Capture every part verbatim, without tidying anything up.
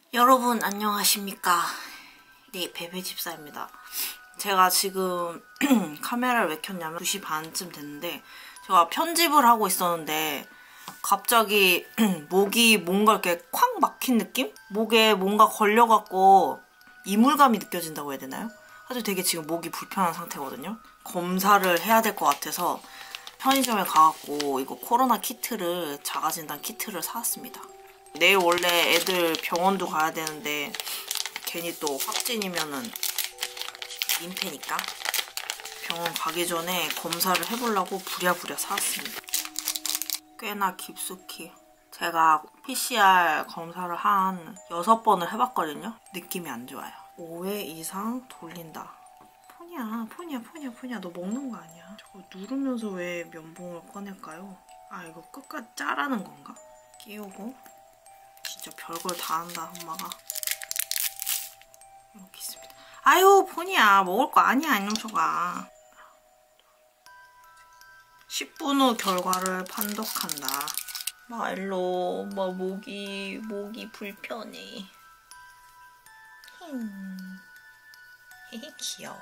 여러분 안녕하십니까. 네, 베베집사입니다. 제가 지금 카메라를 왜 켰냐면 두 시 반쯤 됐는데 제가 편집을 하고 있었는데 갑자기 목이 뭔가 이렇게 콱 막힌 느낌? 목에 뭔가 걸려갖고 이물감이 느껴진다고 해야 되나요? 아주 되게 지금 목이 불편한 상태거든요. 검사를 해야 될 것 같아서 편의점에 가갖고 이거 코로나 키트를, 자가진단 키트를 사왔습니다. 내일 원래 애들 병원도 가야 되는데 괜히 또 확진이면은 민폐니까 병원 가기 전에 검사를 해보려고 부랴부랴 사왔습니다. 꽤나 깊숙이 제가 피씨알 검사를 한 여섯 번을 해봤거든요. 느낌이 안 좋아요. 오 회 이상 돌린다. 폰이야 폰이야 폰이야 폰이야 너 먹는 거 아니야. 저거 누르면서 왜 면봉을 꺼낼까요? 아 이거 끝까지 짜라는 건가? 끼우고 진짜 별걸 다 한다 엄마가. 이렇게 있습니다. 아유 폰이야 먹을 거 아니야 이놈저가. 십 분 후 결과를 판독한다. 마일로 엄마 목이 목이 불편해. 음. 헤헤 귀여워.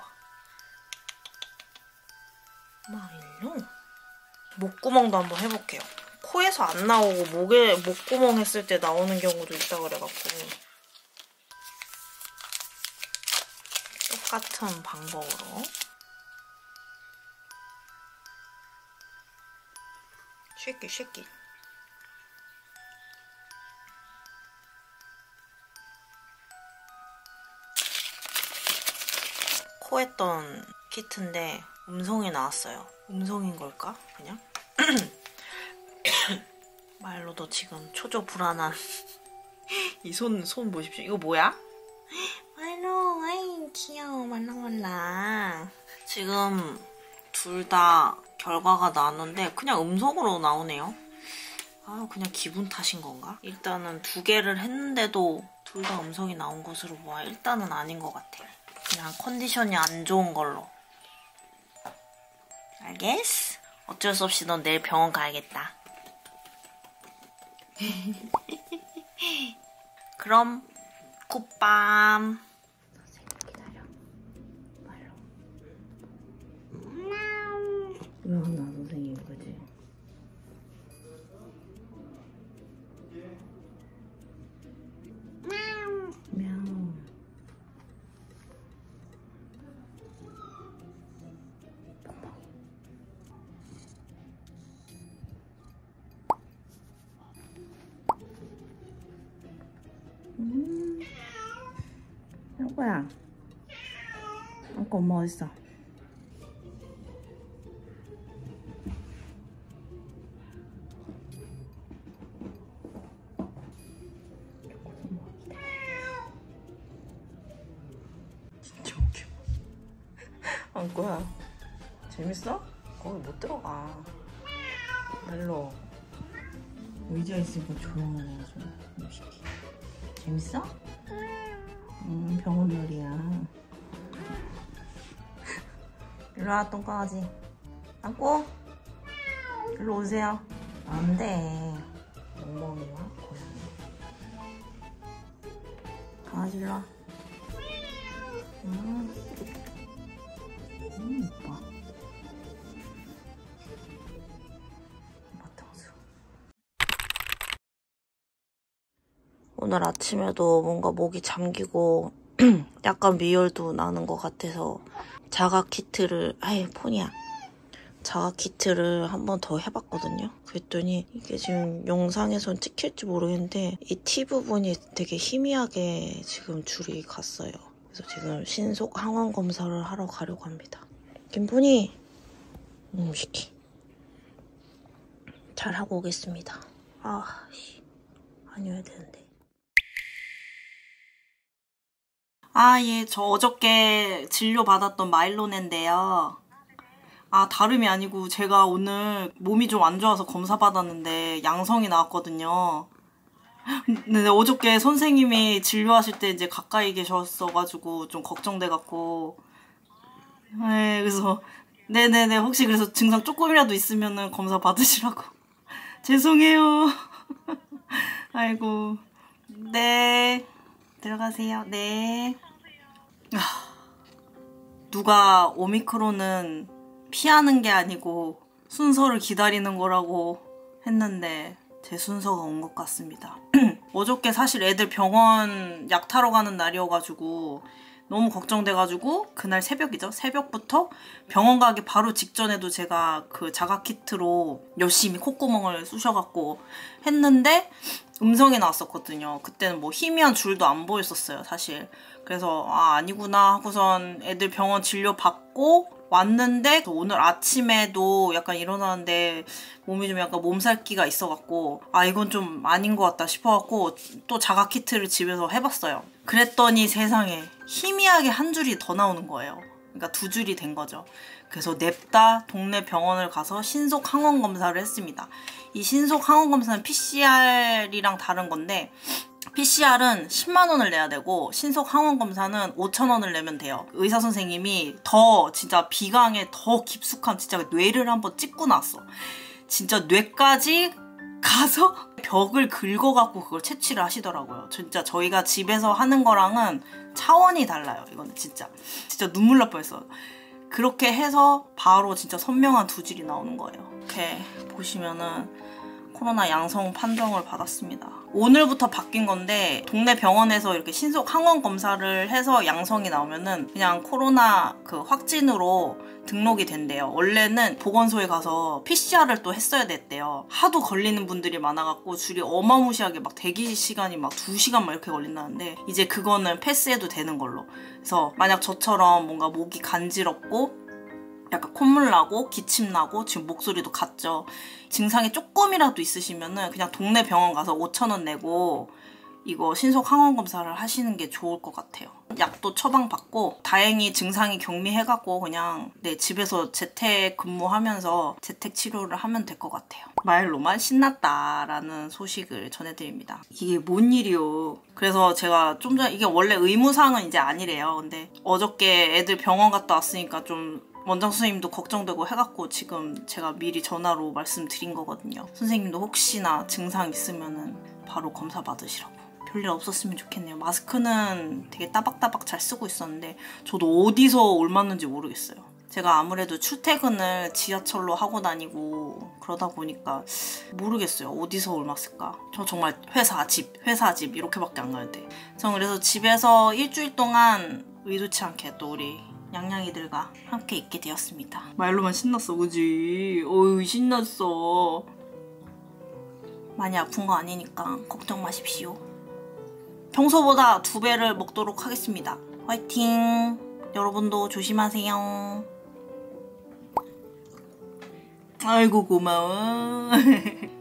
마일로 목구멍도 한번 해볼게요. 코에서 안 나오고 목에 목구멍 했을 때 나오는 경우도 있다 그래갖고 똑같은 방법으로 쉐끼 쉐끼. 코 했던 키트인데 음성이 나왔어요. 음성인 걸까? 그냥? 마일로도 지금 초조 불안한 이 손, 손 보십시오. 이거 뭐야? 마일로, 아이 귀여워 말랑말랑. 지금 둘 다 결과가 나왔는데 그냥 음성으로 나오네요. 아 그냥 기분 탓인 건가? 일단은 두 개를 했는데도 둘 다 음성이 나온 것으로 보아 일단은 아닌 것 같아요. 그냥 컨디션이 안 좋은 걸로. 알겠어? 어쩔 수 없이 넌 내일 병원 가야겠다. 그럼 굿밤. 기다려. 말로. 일어나 선생님 그지? мяу. 음. 여보야. 아까 엄마 어딨어? 진짜 웃겨. 안거야. 재밌어? 거기 못 들어가. 멜로. 의자 있으니까 조용하네 아주. 음식이. 재밌어? 음, 병원놀이야. 일로와 똥강아지. 안고. 일로 오세요. 안돼. 멍멍이와 고양이. 강아지 일로와. 음. 음, 이뻐. 마탕수. 오늘 아침에도 뭔가 목이 잠기고 약간 미열도 나는 것 같아서 자가 키트를, 아이 폰이야. 자가 키트를 한 번 더 해봤거든요. 그랬더니 이게 지금 영상에선 찍힐지 모르겠는데 이 티 부분이 되게 희미하게 지금 줄이 갔어요. 그래서 지금 신속 항원 검사를 하러 가려고 합니다. 김폰이, 음, 시키. 잘 하고 오겠습니다. 아, 씨, 아니어야 되는데. 아, 예, 저 어저께 진료받았던 마일로네인데요. 아, 다름이 아니고 제가 오늘 몸이 좀 안 좋아서 검사 받았는데 양성이 나왔거든요. 근데 어저께 선생님이 진료하실 때 이제 가까이 계셨어가지고 좀 걱정돼갖고. 네, 그래서 네네네 혹시 그래서 증상 조금이라도 있으면은 검사 받으시라고. 죄송해요. 아이고. 네. 들어가세요. 네. 아, 누가 오미크론은 피하는 게 아니고 순서를 기다리는 거라고 했는데 제 순서가 온 것 같습니다. 어저께 사실 애들 병원 약 타러 가는 날이어가지고 너무 걱정돼가지고 그날 새벽이죠. 새벽부터 병원 가기 바로 직전에도 제가 그 자가키트로 열심히 콧구멍을 쑤셔갖고 했는데 음성이 나왔었거든요. 그때는 뭐 희미한 줄도 안 보였었어요, 사실. 그래서 아 아니구나 하고선 애들 병원 진료 받고 왔는데 오늘 아침에도 약간 일어나는데 몸이 좀 약간 몸살기가 있어갖고 아 이건 좀 아닌 것 같다 싶어갖고 또 자가키트를 집에서 해봤어요. 그랬더니 세상에 희미하게 한 줄이 더 나오는 거예요. 그러니까 두 줄이 된 거죠. 그래서 냅다 동네 병원을 가서 신속 항원 검사를 했습니다. 이 신속 항원 검사는 피씨알이랑 다른 건데 피씨알은 십만 원을 내야 되고 신속 항원 검사는 오천 원을 내면 돼요. 의사 선생님이 더 진짜 비강에 더 깊숙한 진짜 뇌를 한번 찍고 났어. 진짜 뇌까지 가서 벽을 긁어갖고 그걸 채취를 하시더라고요. 진짜 저희가 집에서 하는 거랑은 차원이 달라요. 이건 진짜 진짜 눈물 날 뻔했어. 그렇게 해서 바로 진짜 선명한 두 줄이 나오는 거예요. 이렇게 보시면은 코로나 양성 판정을 받았습니다. 오늘부터 바뀐 건데 동네 병원에서 이렇게 신속 항원 검사를 해서 양성이 나오면은 그냥 코로나 그 확진으로 등록이 된대요. 원래는 보건소에 가서 피씨알을 또 했어야 됐대요. 하도 걸리는 분들이 많아갖고 줄이 어마무시하게 막 대기 시간이 막 두 시간 막 이렇게 걸린다는데 이제 그거는 패스해도 되는 걸로. 그래서 만약 저처럼 뭔가 목이 간지럽고 약간 콧물 나고 기침 나고 지금 목소리도 갔죠. 증상이 조금이라도 있으시면은 그냥 동네 병원 가서 오천 원 내고 이거 신속 항원 검사를 하시는 게 좋을 것 같아요. 약도 처방받고 다행히 증상이 경미해갖고 그냥 네 집에서 재택 근무하면서 재택 치료를 하면 될 것 같아요. 말로만 신났다라는 소식을 전해드립니다. 이게 뭔 일이요. 그래서 제가 좀 전에 이게 원래 의무사항은 이제 아니래요. 근데 어저께 애들 병원 갔다 왔으니까 좀 원장 선생님도 걱정되고 해갖고 지금 제가 미리 전화로 말씀드린 거거든요. 선생님도 혹시나 증상 있으면은 바로 검사 받으시라고. 별일 없었으면 좋겠네요. 마스크는 되게 따박따박 잘 쓰고 있었는데 저도 어디서 옮았는지 모르겠어요. 제가 아무래도 출퇴근을 지하철로 하고 다니고 그러다 보니까 모르겠어요. 어디서 옮았을까? 저 정말 회사, 집, 회사, 집 이렇게밖에 안 가는데. 전 그래서 집에서 일주일 동안 의도치 않게 또 우리 냥냥이들과 함께 있게 되었습니다. 말로만 신났어, 그지? 어이, 신났어. 많이 아픈 거 아니니까 걱정 마십시오. 평소보다 두 배를 먹도록 하겠습니다. 화이팅! 여러분도 조심하세요. 아이고 고마워.